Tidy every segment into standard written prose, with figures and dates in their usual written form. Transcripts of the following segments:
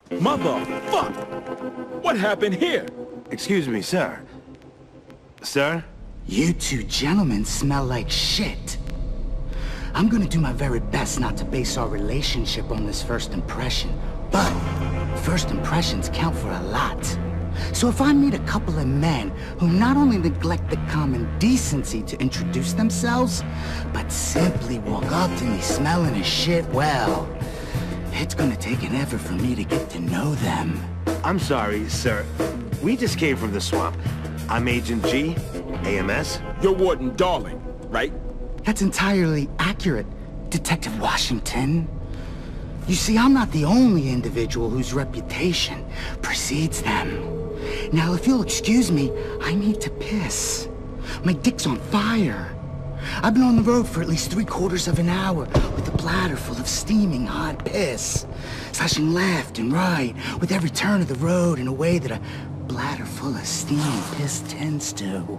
Motherfuck! What happened here? Excuse me, sir. Sir? You two gentlemen smell like shit. I'm gonna do my very best not to base our relationship on this first impression, but first impressions count for a lot. So if I meet a couple of men who not only neglect the common decency to introduce themselves, but simply walk up to me smelling as shit, well, it's gonna take an effort for me to get to know them. I'm sorry, sir. We just came from the swamp. I'm Agent G, AMS. You're Warden Darling, right? That's entirely accurate, Detective Washington. You see, I'm not the only individual whose reputation precedes them. Now, if you'll excuse me, I need to piss. My dick's on fire. I've been on the road for at least 3/4 of an hour with a bladder full of steaming hot piss, slashing left and right with every turn of the road in a way that a bladder full of steaming piss tends to.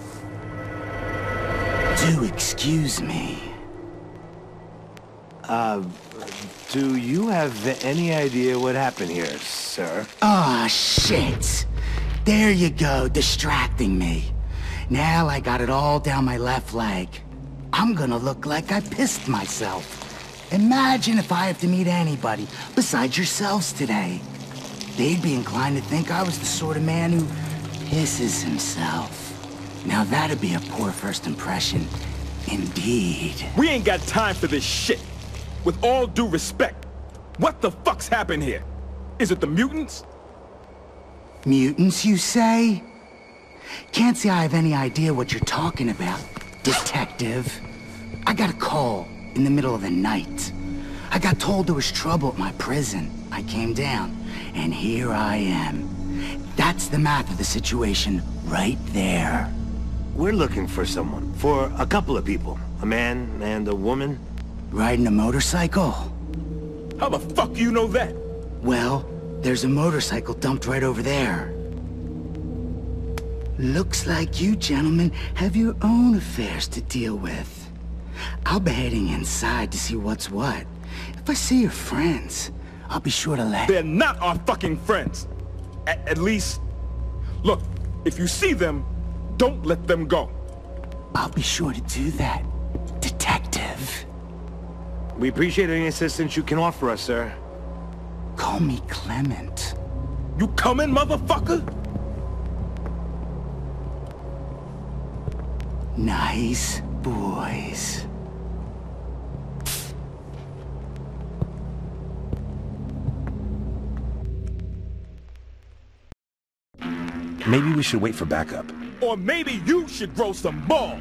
Do excuse me. Do you have any idea what happened here, sir? Ah, shit. There you go, distracting me. Now I got it all down my left leg. I'm gonna look like I pissed myself. Imagine if I have to meet anybody besides yourselves today. They'd be inclined to think I was the sort of man who pisses himself. Now that'd be a poor first impression, indeed. We ain't got time for this shit. With all due respect, what the fuck's happened here? Is it the mutants? Mutants, you say? Can't say I have any idea what you're talking about, detective. I got a call in the middle of the night. I got told there was trouble at my prison. I came down, and here I am. That's the math of the situation right there. We're looking for someone. For a couple of people. A man and a woman. Riding a motorcycle? How the fuck do you know that? Well, there's a motorcycle dumped right over there. Looks like you gentlemen have your own affairs to deal with. I'll be heading inside to see what's what. If I see your friends, I'll be sure to let... They're not our fucking friends. At least... Look, if you see them, don't let them go. I'll be sure to do that, detective. We appreciate any assistance you can offer us, sir. Call me Clement. You coming, motherfucker? Nice boys. Maybe we should wait for backup. Or maybe you should grow some balls.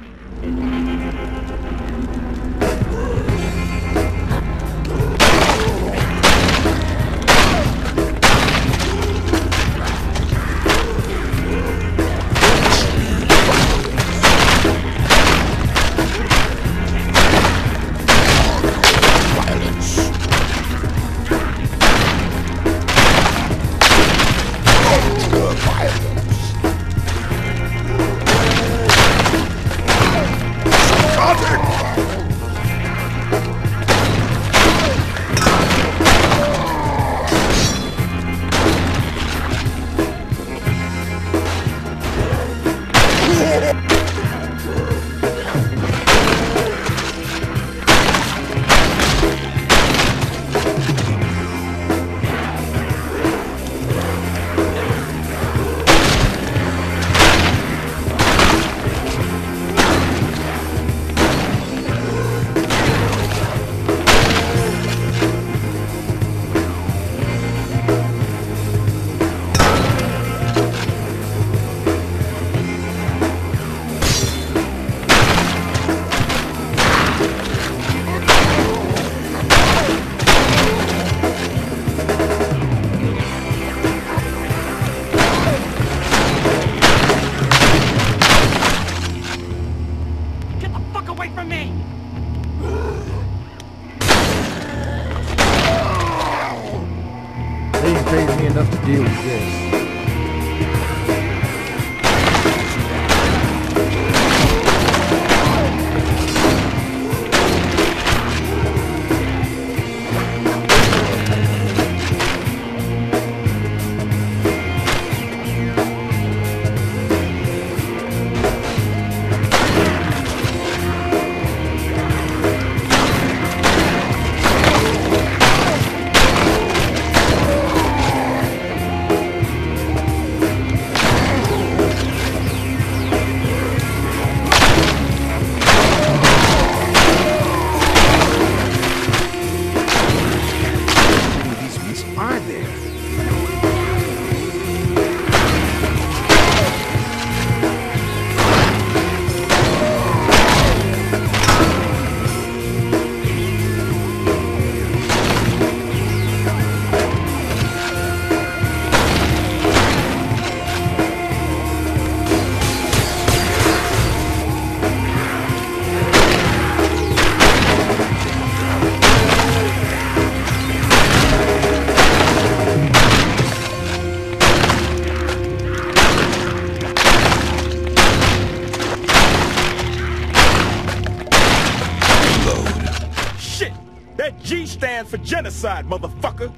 enough to deal with this. for genocide, motherfucker.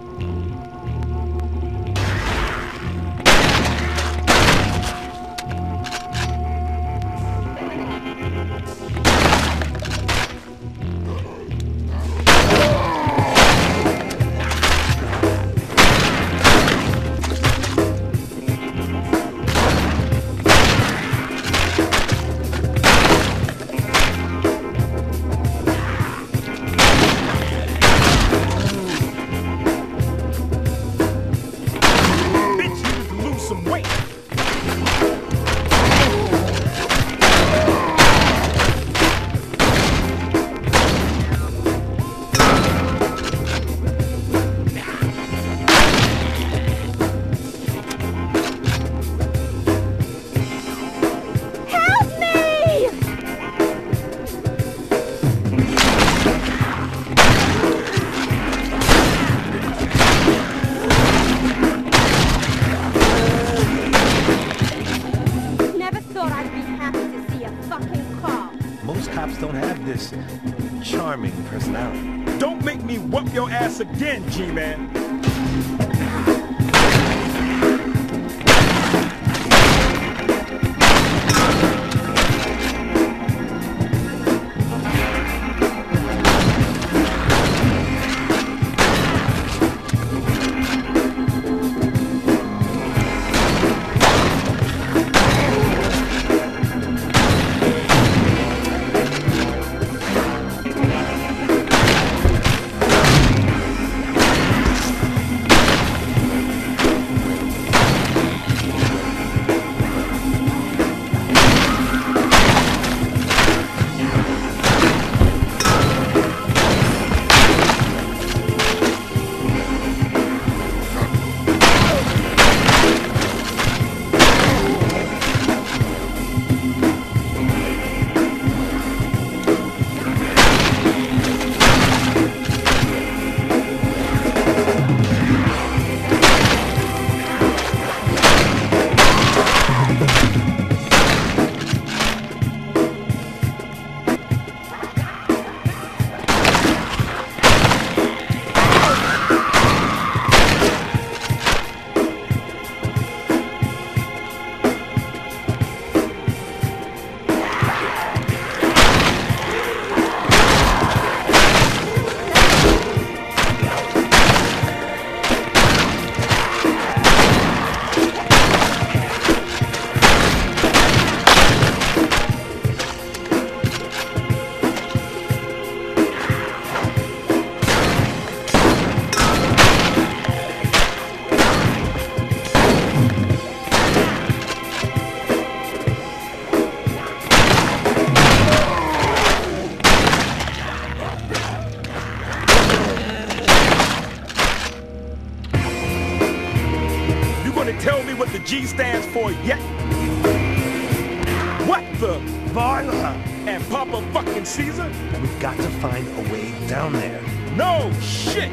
Some weight. Help me! Most cops don't have this charming personality. Don't make me whoop your ass again, G-Man. Tell me what the G stands for yet? What the? Varla! And Papa fucking Caesar? We've got to find a way down there. No shit!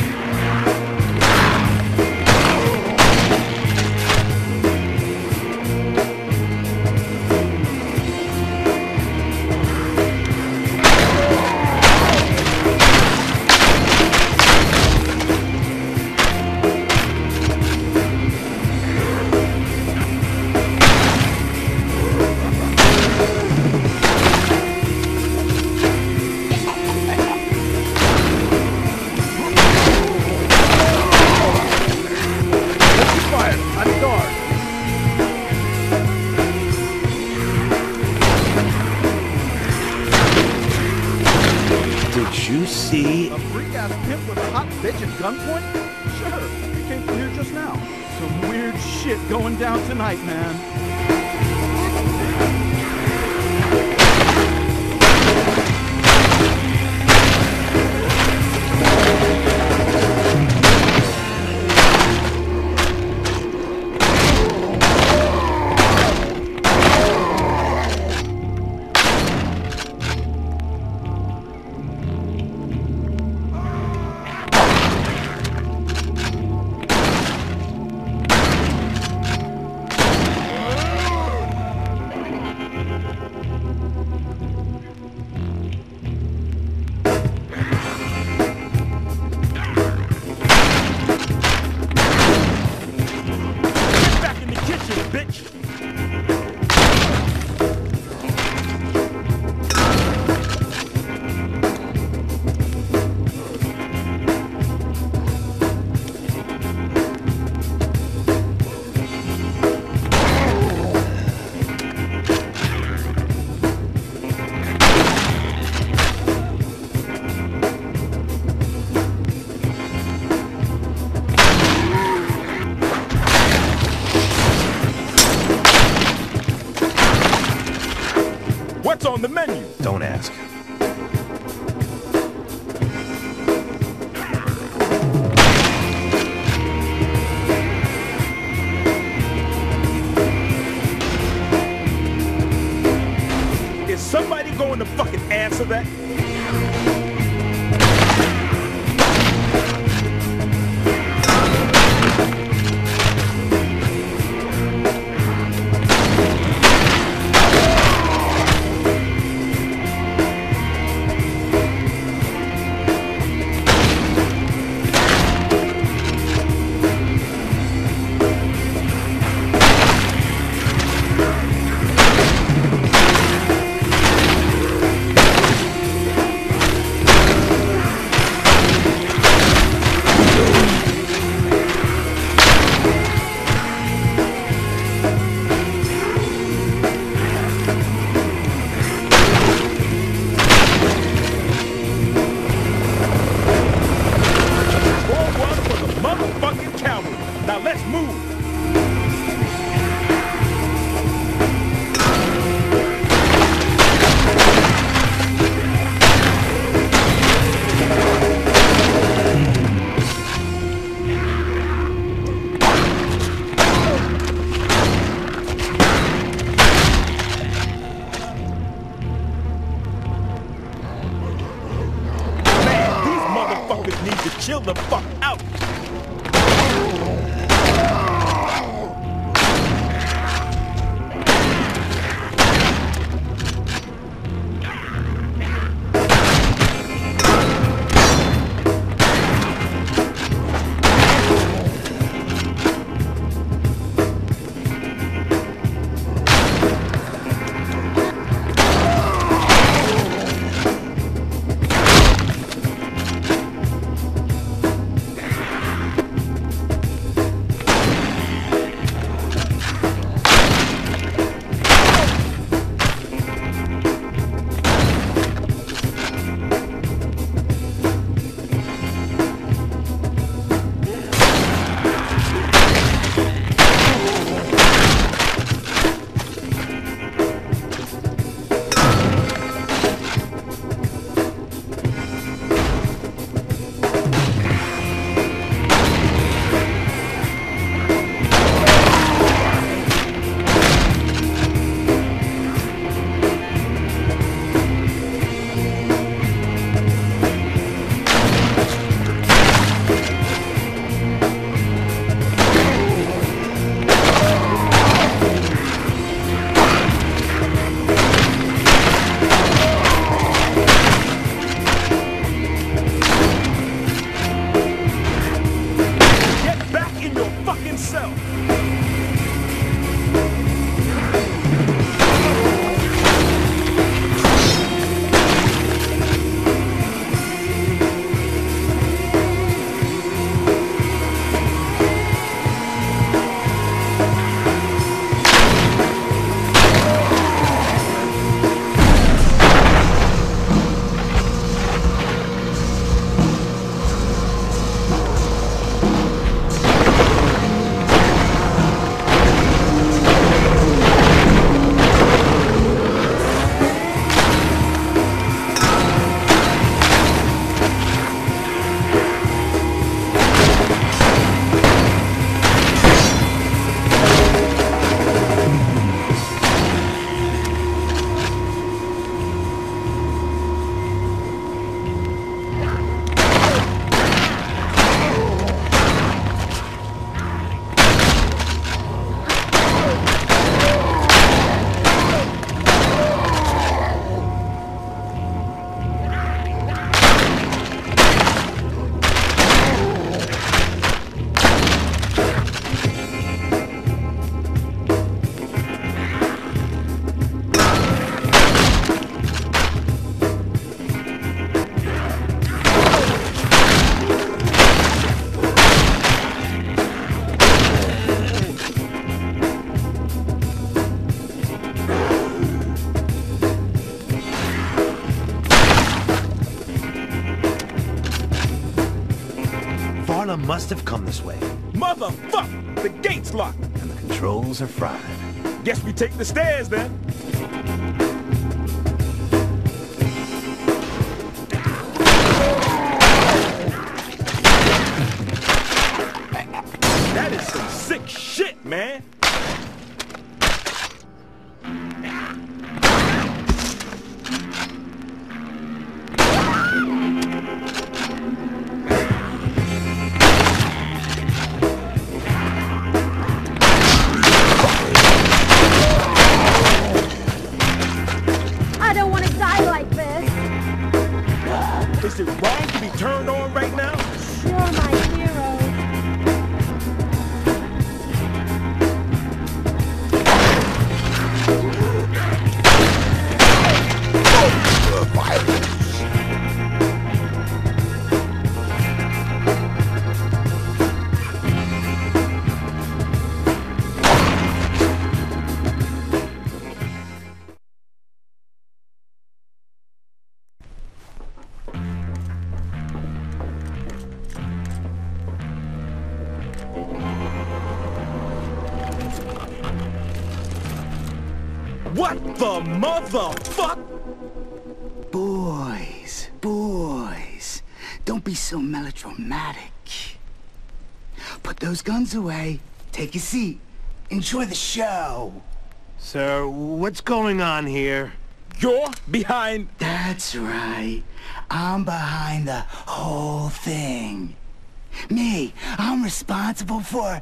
Did you see? A freak-ass pimp with a hot bitch at gunpoint? Sure, we came from here just now. Some weird shit going down tonight, man. on the menu? Don't ask. Is somebody going to fucking answer that? Chill the fuck out! Varla must have come this way. Motherfuck! The gate's locked! And the controls are fried. Guess we take the stairs then. some sick shit, man. I don't want to die like this. Is it wrong to be turned on right now? You're my hero. What the motherfuck? Boys, don't be so melodramatic. Put those guns away, take a seat, enjoy the show. Sir, what's going on here? You're behind... That's right, I'm behind the whole thing. Me, I'm responsible for...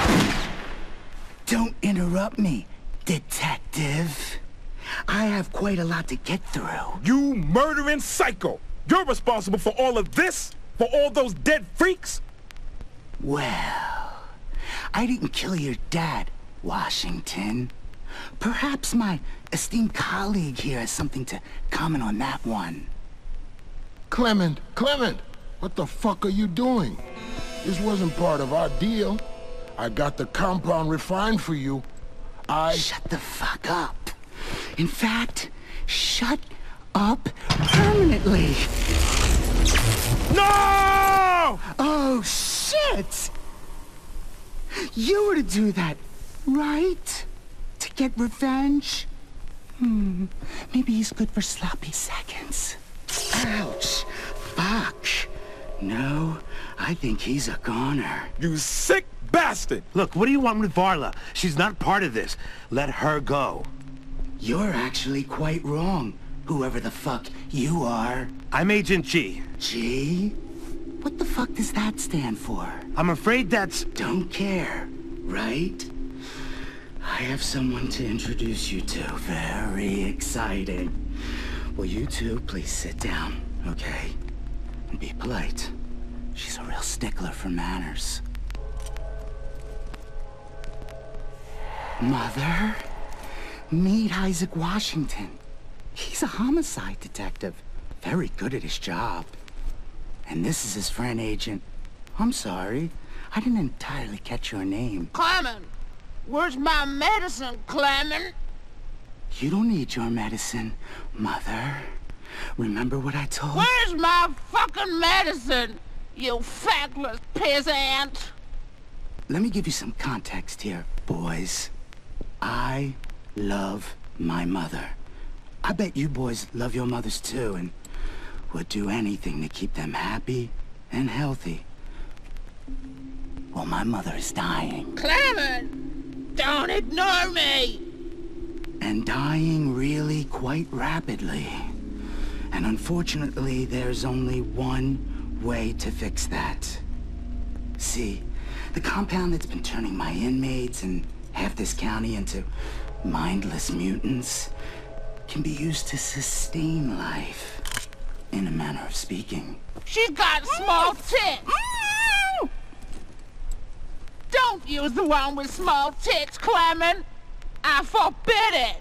Don't interrupt me, detective. I have quite a lot to get through. You murdering psycho! You're responsible for all of this? For all those dead freaks? Well, I didn't kill your dad, Washington. Perhaps my esteemed colleague here has something to comment on that one. Clement, what the fuck are you doing? This wasn't part of our deal. I got the compound refined for you. Shut the fuck up. In fact, shut up permanently. No! Oh, shit! You were to do that, right? To get revenge? Maybe he's good for sloppy seconds. Ouch. Fuck. No, I think he's a goner. You sick bastard! Look, what do you want with Varla? She's not part of this. Let her go. You're actually quite wrong, whoever the fuck you are. I'm Agent G. G? What the fuck does that stand for? I'm afraid that's... Don't care, right? I have someone to introduce you to. Very exciting. Will you two please sit down, okay? And be polite. She's a real stickler for manners. Mother, meet Isaac Washington. He's a homicide detective. Very good at his job. And this is his friend, Agent... I'm sorry. I didn't entirely catch your name. Clement! Where's my medicine, Clement? You don't need your medicine, Mother. Remember what I told... Where's my fucking medicine, you feckless peasant? Let me give you some context here, boys. I love my mother. I bet you boys love your mothers too, and would do anything to keep them happy and healthy. Well, my mother is dying. Clement! Don't ignore me! And dying really quite rapidly. And unfortunately, there's only one way to fix that. See, the compound that's been turning my inmates and half this county into mindless mutants can be used to sustain life, in a manner of speaking. She's got small tits! Don't use the one with small tits, Clement! I forbid it!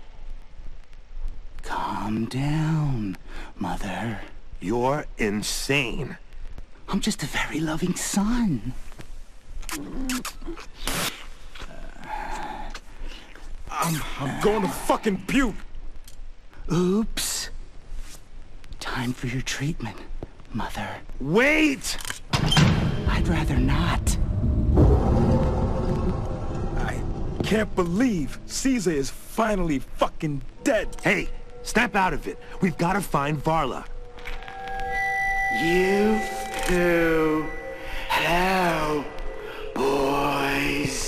Calm down, Mother. You're insane. I'm just a very loving son. I'm going to fucking puke. Oops. Time for your treatment, Mother. Wait! I'd rather not. I can't believe Caesar is finally fucking dead. Hey, snap out of it. We've got to find Varla. You two, hello, boys.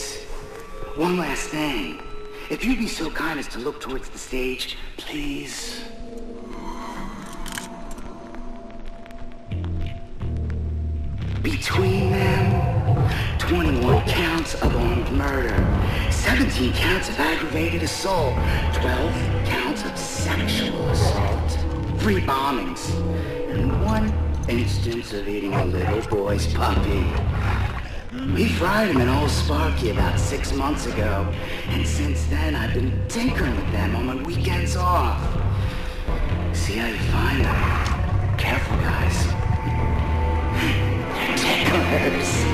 One last thing. If you'd be so kind as to look towards the stage, please. Between them, 21 counts of armed murder, 17 counts of aggravated assault, 12 counts of sexual assault, 3 bombings, and 1 instance of eating a little boy's puppy. We fried him in Old Sparky about 6 months ago, and since then I've been tinkering with them on my weekends off. See how you find them. Careful, guys. Ticklers.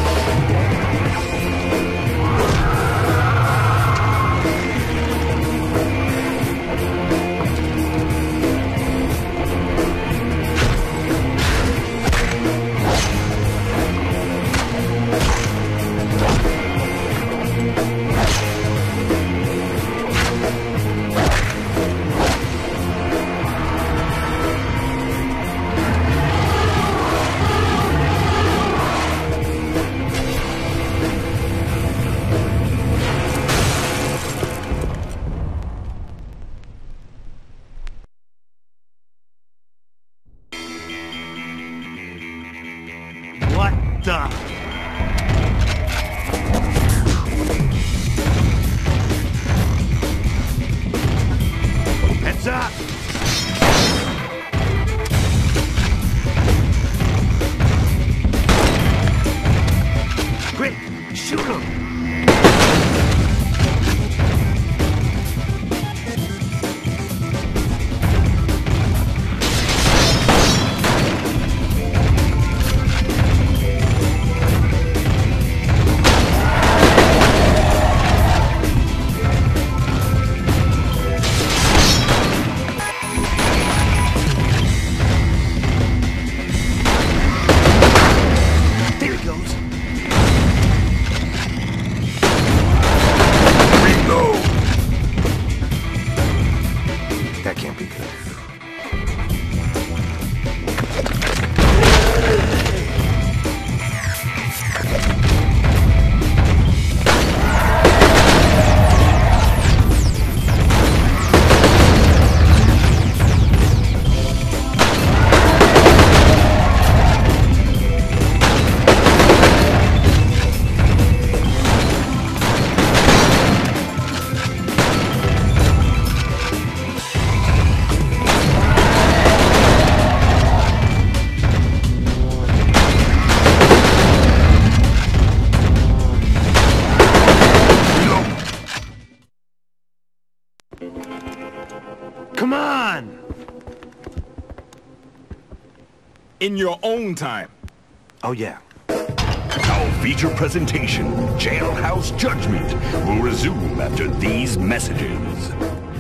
What the? Heads up! Quick, shoot him! That can't be good. Come on! In your own time. Oh, yeah. Our feature presentation, Jailhouse Judgment, will resume after these messages.